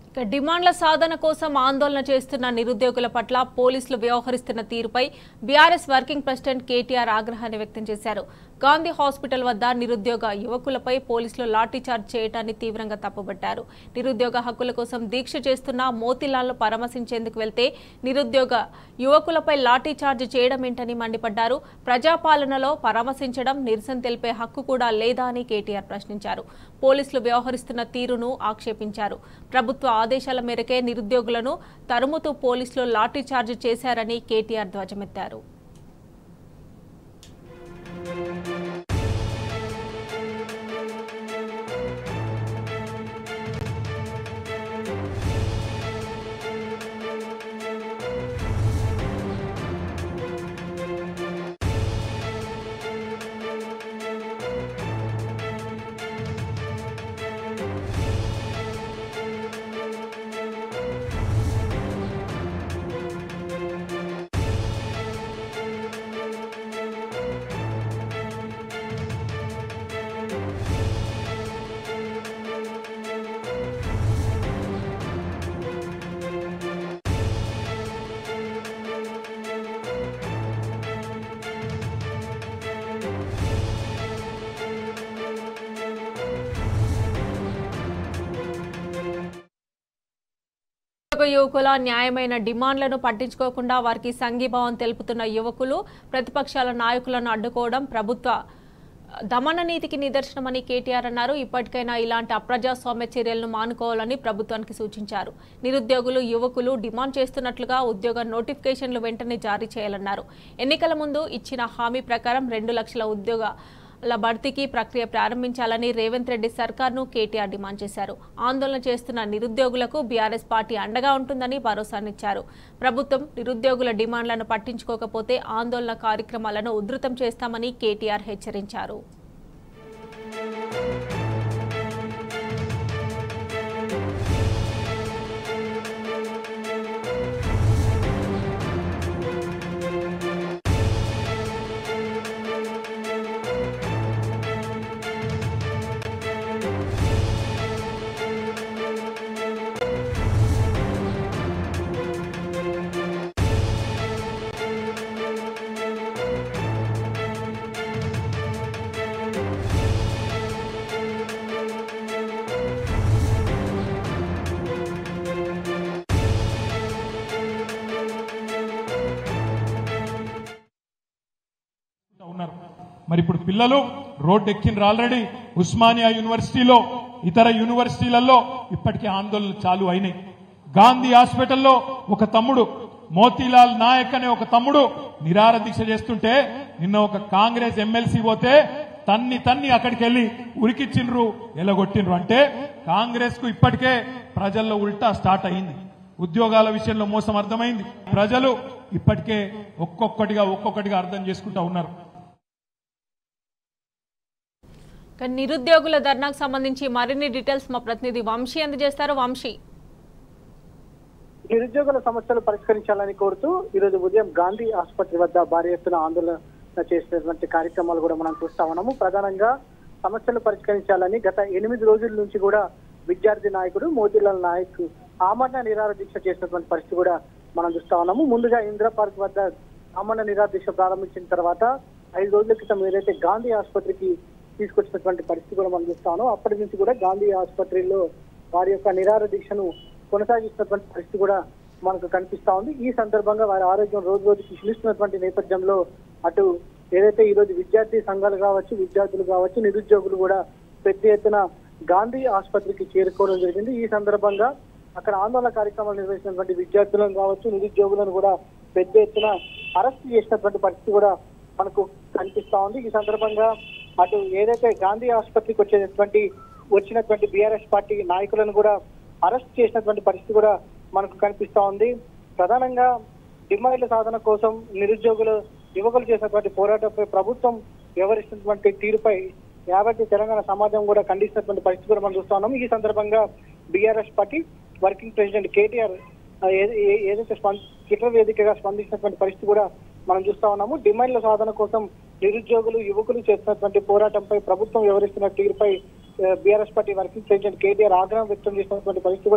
డిమాండ్ల సాధన కోసం ఆందోళన చేస్తున్న నిరుద్యోగుల పట్ల పోలీసులు వ్యవహరిస్తున్న తీరుపై బీఆర్ఎస్ వర్కింగ్ ప్రెసిడెంట్ కేటీఆర్ ఆగ్రహాన్ని వ్యక్తం చేశారు. గాంధీ హాస్పిటల్ వద్ద నిరుద్యోగ యువకులపై పోలీసులు లాఠీచార్జ్ చేయడాన్ని తీవ్రంగా తప్పుబట్టారు. నిరుద్యోగ హక్కుల కోసం దీక్ష చేస్తున్న మోతీలాల్ను పరామర్శించేందుకు వెళ్తే నిరుద్యోగ యువకులపై లాఠీచార్జ్ చేయడం ఏంటని మండిపడ్డారు. ప్రజాపాలనలో పరామర్శించడం, నిరసన తెలిపే హక్కు కూడా లేదా అని కేటీఆర్ ప్రశ్నించారు. పోలీసులు వ్యవహరిస్తున్న తీరును ఆక్షేపించారు. ప్రభుత్వ ఆదేశాల మేరకే నిరుద్యోగులను తరుముతూ పోలీసులు లాఠీచార్జ్ చేశారని కేటీఆర్ ధ్వజమెత్తారు. యువకుల న్యాయమైన డిమాండ్లను పట్టించుకోకుండా వారికి సంఘీభావం తెలుపుతున్న యువకులు ప్రతిపక్షాల నాయకులను అడ్డుకోవడం ప్రభుత్వ దమన నీతికి నిదర్శనమని కేటీఆర్ అన్నారు. ఇప్పటికైనా ఇలాంటి అప్రజాస్వామ్య చర్యలను మానుకోవాలని ప్రభుత్వానికి సూచించారు. నిరుద్యోగులు, యువకులు డిమాండ్ చేస్తున్నట్లుగా ఉద్యోగ నోటిఫికేషన్లు వెంటనే జారీ చేయాలన్నారు. ఎన్నికల ముందు ఇచ్చిన హామీ ప్రకారం 2 లక్షల ఉద్యోగాల భర్తీకి ప్రక్రియ ప్రారంభించాలని రేవంత్ రెడ్డి సర్కార్ను కేటీఆర్ డిమాండ్ చేశారు. ఆందోళన చేస్తున్న నిరుద్యోగులకు బీఆర్ఎస్ పార్టీ అండగా ఉంటుందని భరోసానిచ్చారు. ప్రభుత్వం నిరుద్యోగుల డిమాండ్లను పట్టించుకోకపోతే ఆందోళన కార్యక్రమాలను ఉధృతం చేస్తామని కేటీఆర్ హెచ్చరించారు. మరి ఇప్పుడు పిల్లలు రోడ్డు ఎక్కినరు ఆల్రెడీ. ఉస్మానియా యూనివర్సిటీలో, ఇతర యూనివర్సిటీలలో ఇప్పటికే ఆందోళనలు చాలు అయినాయి. గాంధీ హాస్పిటల్లో ఒక తమ్ముడు, మోతీలాల్ నాయక్ అనే ఒక తమ్ముడు నిరాహార దీక్ష చేస్తుంటే నిన్న ఒక కాంగ్రెస్ ఎమ్మెల్సీ పోతే తన్ని అక్కడికి వెళ్లి ఉరికిచ్చిండ్రు, ఎలగొట్టిండ్రు. అంటే కాంగ్రెస్ కు ఇప్పటికే ప్రజల్లో ఉల్టా స్టార్ట్ అయింది. ఉద్యోగాల విషయంలో మోసం అర్థమైంది. ప్రజలు ఇప్పటికే ఒక్కొక్కటిగా అర్థం చేసుకుంటా ఉన్నారు. నిరుద్యోగుల ధర్నాకు సంబంధించి మరిన్ని డీటెయిల్స్ మా ప్రతినిధి వంశీ అందజేస్తారు. వంశీ, నిరుద్యోగుల సమస్యలు పరిష్కరించాలని కోరుతూ ఈరోజు ఉదయం గాంధీ ఆసుపత్రి వద్ద భారీ ఎత్తున ఆందోళన చేసినటువంటి కార్యక్రమాలు కూడా మనం చూస్తా ఉన్నాము. ప్రధానంగా సమస్యలు పరిష్కరించాలని గత 8 రోజుల నుంచి కూడా విద్యార్థి నాయకుడు మోతీలాల్ నాయక్ ఆమరణ నిరాహార దీక్ష చేసినటువంటి పరిస్థితి కూడా మనం చూస్తా ఉన్నాము. ముందుగా ఇందిరా పార్క్ వద్ద ఆమరణ నిరాహార దీక్ష ప్రారంభించిన తర్వాత 5 రోజుల క్రితం ఏదైతే గాంధీ ఆసుపత్రికి తీసుకొచ్చినటువంటి పరిస్థితి కూడా మనం చూస్తాను. అప్పటి నుంచి కూడా గాంధీ ఆసుపత్రిలో వారి యొక్క నిరాహార దీక్షను కొనసాగిస్తున్నటువంటి పరిస్థితి కూడా మనకు కనిపిస్తా ఉంది. ఈ సందర్భంగా వారి ఆరోగ్యం రోజు రోజుకి క్షీణిస్తున్నటువంటి నేపథ్యంలో అటు ఏదైతే ఈ రోజు విద్యార్థి సంఘాలు కావచ్చు, విద్యార్థులు కావచ్చు, నిరుద్యోగులు కూడా పెద్ద ఎత్తున గాంధీ ఆసుపత్రికి చేరుకోవడం జరిగింది. ఈ సందర్భంగా అక్కడ ఆందోళన కార్యక్రమాలు నిర్వహించినటువంటి విద్యార్థులను కావచ్చు, నిరుద్యోగులను కూడా పెద్ద ఎత్తున అరెస్ట్ చేసినటువంటి పరిస్థితి కూడా మనకు కనిపిస్తా ఉంది. ఈ సందర్భంగా అటు ఏదైతే గాంధీ ఆసుపత్రికి వచ్చినటువంటి బీఆర్ఎస్ పార్టీ నాయకులను కూడా అరెస్ట్ చేసినటువంటి పరిస్థితి కూడా మనకు కనిపిస్తా ఉంది. ప్రధానంగా డిమాండ్ల సాధన కోసం యువకులు చేసినటువంటి పోరాటంపై ప్రభుత్వం వ్యవహరిస్తున్నటువంటి తీరుపై యావత్ తెలంగాణ సమాజం కూడా ఖండిస్తున్నటువంటి పరిస్థితి కూడా మనం చూస్తా ఉన్నాం. ఈ సందర్భంగా BRS party working president KTR ఏదైతే ట్విట్టర్ వేదికగా స్పందించినటువంటి పరిస్థితి కూడా మనం చూస్తా ఉన్నాము. డిమాండ్ల సాధన కోసం నిరుద్యోగులు, యువకులు చేస్తున్నటువంటి పోరాటంపై ప్రభుత్వం వ్యవహరిస్తున్న తీరుపై BRS party working president KTR ఆగ్రహం వ్యక్తం చేసినటువంటి పరిస్థితి కూడా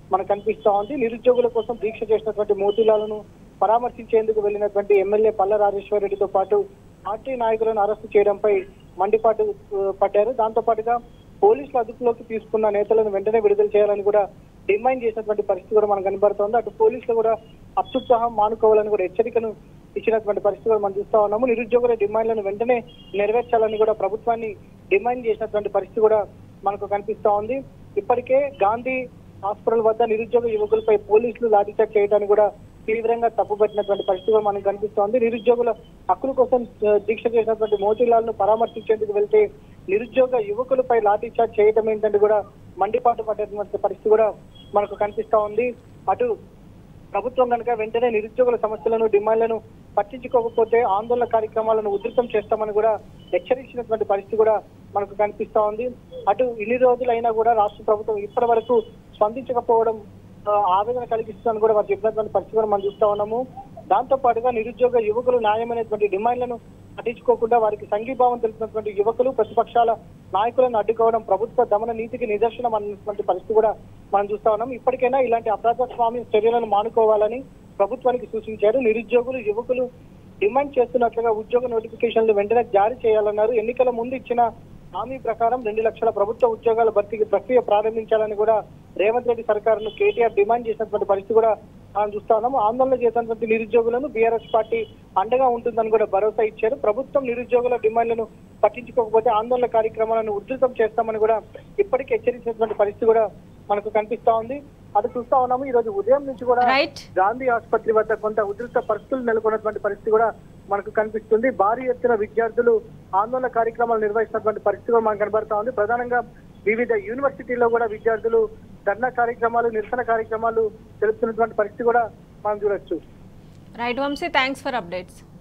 మనకు కనిపిస్తా ఉంది. నిరుద్యోగుల కోసం దీక్ష చేసినటువంటి మోతీలాలను పరామర్శించేందుకు వెళ్లినటువంటి ఎమ్మెల్యే పల్ల రాజేశ్వర రెడ్డితో పాటు పార్టీ నాయకులను అరెస్టు చేయడంపై మండిపాటు పడ్డారు. దాంతో పాటుగా పోలీసులు అదుపులోకి తీసుకున్న నేతలను వెంటనే విడుదల చేయాలని కూడా డిమాండ్ చేసినటువంటి పరిస్థితి కూడా మనకు కనబడుతోంది. అటు పోలీసులు కూడా అత్యుత్సాహం మానుకోవాలని కూడా హెచ్చరికను ఇచ్చినటువంటి పరిస్థితి కూడా మనం చూస్తా ఉన్నాము. నిరుద్యోగుల డిమాండ్లను వెంటనే నెరవేర్చాలని కూడా ప్రభుత్వాన్ని డిమాండ్ చేసినటువంటి పరిస్థితి కూడా మనకు కనిపిస్తా ఉంది. ఇప్పటికే గాంధీ హాస్పిటల్ వద్ద నిరుద్యోగ యువకులపై పోలీసులు లాఠీచార్జ్ చేయడానికి కూడా తీవ్రంగా తప్పుపట్టినటువంటి పరిస్థితి మనకు కనిపిస్తోంది. నిరుద్యోగుల హక్కుల కోసం దీక్ష చేసినటువంటి మోతీలాల్ ను పరామర్శించేందుకు వెళ్తే నిరుద్యోగ యువకులపై లాఠీచార్జ్ చేయడం ఏంటంటే కూడా మండిపాటు పడేటువంటి పరిస్థితి కూడా మనకు కనిపిస్తా ఉంది. అటు ప్రభుత్వం కనుక వెంటనే నిరుద్యోగుల సమస్యలను డిమాండ్లను పట్టించుకోకపోతే ఆందోళన కార్యక్రమాలను ఉధృతం చేస్తామని కూడా హెచ్చరించినటువంటి పరిస్థితి కూడా మనకు కనిపిస్తా ఉంది. అటు ఇన్ని రోజులైనా కూడా రాష్ట్ర ప్రభుత్వం ఇప్పటి వరకు స్పందించకపోవడం ఆవేదన కలిగిస్తుందని కూడా వారు చెప్పినటువంటి పరిస్థితి కూడా మనం చూస్తా ఉన్నాము. దాంతో పాటుగా నిరుద్యోగ యువకులు న్యాయమైనటువంటి డిమాండ్లను పట్టించుకోకుండా వారికి సంఘీభావం తెలిపినటువంటి యువకులు ప్రతిపక్షాల నాయకులను అడ్డుకోవడం ప్రభుత్వ దమన నీతికి నిదర్శనం అన్నటువంటి పరిస్థితి కూడా మనం చూస్తా ఉన్నాం. ఇప్పటికైనా ఇలాంటి అప్రజాస్వామ్య చర్యలను మానుకోవాలని ప్రభుత్వానికి సూచించారు. నిరుద్యోగులు యువకులు డిమాండ్ చేస్తున్నట్లుగా ఉద్యోగ నోటిఫికేషన్లు వెంటనే జారీ చేయాలన్నారు. ఎన్నికల ముందు ఇచ్చిన హామీ ప్రకారం 2 లక్షల ప్రభుత్వ ఉద్యోగాల భర్తీకి ప్రక్రియ ప్రారంభించాలని కూడా రేవంత్ రెడ్డి సర్కారును కేటీఆర్ డిమాండ్ చేసినటువంటి పరిస్థితి కూడా మనం చూస్తా ఉన్నాము. ఆందోళన చేసినటువంటి నిరుద్యోగులను బీఆర్ఎస్ పార్టీ అండగా ఉంటుందని కూడా భరోసా ఇచ్చారు. ప్రభుత్వం నిరుద్యోగుల డిమాండ్లను పట్టించుకోకపోతే ఆందోళన కార్యక్రమాలను ఉధృతం చేస్తామని కూడా ఇప్పటికే హెచ్చరించినటువంటి పరిస్థితి కూడా మనకు కనిపిస్తా ఉంది. అది చూస్తా ఉన్నాము. ఈ రోజు ఉదయం నుంచి కూడా గాంధీ ఆసుపత్రి వద్ద కొంత ఉధృత పరిస్థితులు నెలకొన్నటువంటి పరిస్థితి కూడా మనకు కనిపిస్తుంది. భారీ ఎత్తున విద్యార్థులు ఆందోళన కార్యక్రమాలు నిర్వహిస్తున్నటువంటి పరిస్థితి కూడా మనకు కనబడతా ఉంది. ప్రధానంగా వివిధ యూనివర్సిటీల్లో కూడా విద్యార్థులు ధర్నా కార్యక్రమాలు నిరసన కార్యక్రమాలు తెలుపుతున్నటువంటి పరిస్థితి కూడా మనం చూడొచ్చు. Right Vamsi, thanks for updates.